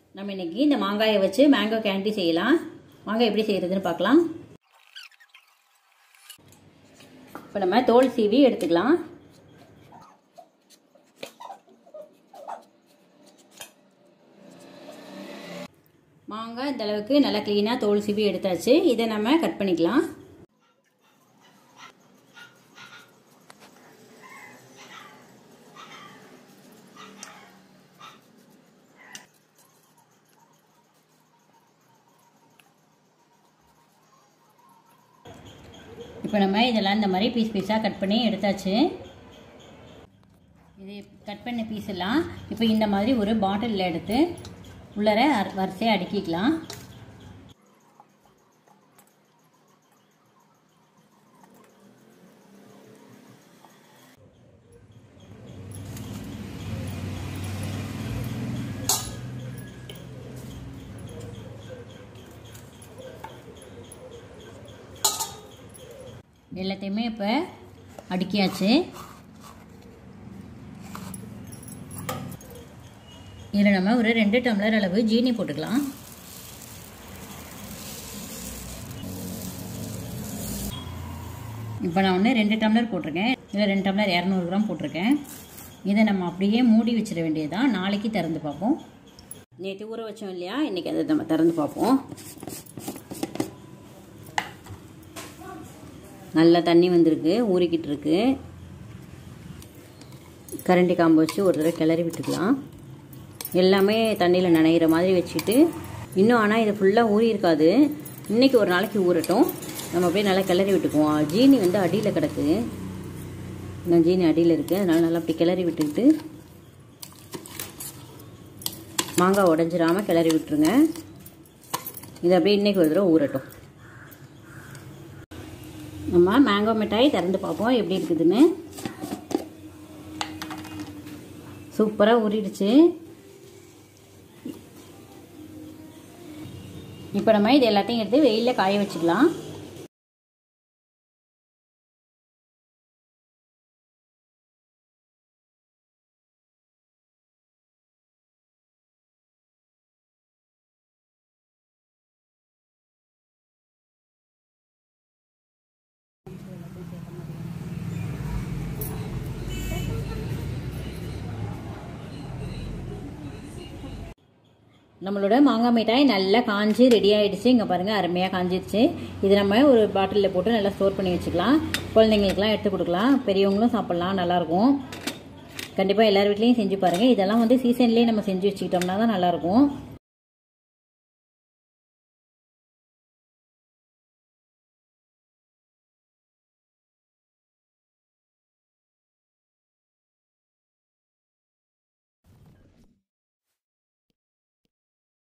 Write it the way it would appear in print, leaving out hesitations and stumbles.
நம்ம இன்னைக்கு இந்த மாங்காயை வச்சு மேங்கோ கேண்டி செய்யலாம். மாங்காய் எப்படி செய்யறதுன்னு பார்க்கலாம். இப்போ நம்ம தோல் சீவி எடுத்துக்கலாம். மாங்காய் இந்த அளவுக்கு நல்லா க்ளீனாக தோல் சீவி எடுத்தாச்சு. இதை நம்ம கட் பண்ணிக்கலாம். இப்போ நம்ம இதெல்லாம் இந்த மாதிரி பீஸ் பீஸாக கட் பண்ணி எடுத்தாச்சு. இது கட் பண்ண பீஸ் எல்லாம் இப்போ இந்த மாதிரி ஒரு பாட்டிலில் எடுத்து உள்ளர வரிசையாக அடுக்கிக்கலாம். எல்லாத்தையுமே இப்போ அடுக்கியாச்சு. இதில் நம்ம ஒரு 2 டம்ளர் அளவு ஜீனி போட்டுக்கலாம். இப்போ நான் 2 டம்ளர் போட்டிருக்கேன். இதில் 2 டம்ளர் 200 கிராம் போட்டிருக்கேன். இதை நம்ம அப்படியே மூடி வச்சிட வேண்டியதுதான். நாளைக்கு திறந்து பார்ப்போம். நேற்று ஊற வச்சோம் இல்லையா, இன்றைக்கி அதை நம்ம திறந்து பார்ப்போம். நல்லா தண்ணி வந்திருக்கு, ஊறிக்கிட்டு இருக்கு. கரண்டி காம்பு வச்சு ஒரு தடவை கிளறி விட்டுக்கலாம். எல்லாமே தண்ணியில் நனைகிற மாதிரி வச்சுட்டு இன்னும் ஆனால் இது ஃபுல்லாக ஊறி இருக்காது. இன்றைக்கி ஒரு நாளைக்கு ஊறட்டும். நம்ம அப்படியே நல்லா கிளறி விட்டுக்குவோம். ஜீனி வந்து அடியில் கிடக்கு. இந்த ஜீனி அடியில் இருக்குது, அதனால் நல்லா அப்படி கிளறி விட்டுக்கிட்டு மாங்காய் உடஞ்சிடாமல் கிளறி விட்டுருங்க. இது அப்படியே இன்றைக்கி ஒரு தடவை ஊறட்டும். நம்ம மேங்கோ மிட்டாய் திறந்து பார்ப்போம் எப்படி இருக்குதுன்னு. சூப்பராக ஊறிடுச்சு. இப்போ நம்ம இது எல்லாத்தையும் எடுத்து வெயிலில் காய வச்சுக்கலாம். நம்மளோட மாங்காய் மிட்டாய் நல்லா காஞ்சி ரெடி ஆகிடுச்சு. இங்கே பாருங்கள், அருமையாக காஞ்சிடுச்சு. இது நம்ம ஒரு பாட்டிலில் போட்டு நல்லா ஸ்டோர் பண்ணி வச்சுக்கலாம். குழந்தைங்களுக்குலாம் எடுத்து கொடுக்கலாம், பெரியவங்களும் சாப்பிட்லாம், நல்லாயிருக்கும். கண்டிப்பாக எல்லார் வீட்லேயும் செஞ்சு பாருங்கள். இதெல்லாம் வந்து சீசன்லேயே நம்ம செஞ்சு வச்சுக்கிட்டோம்னா தான் நல்லாயிருக்கும்.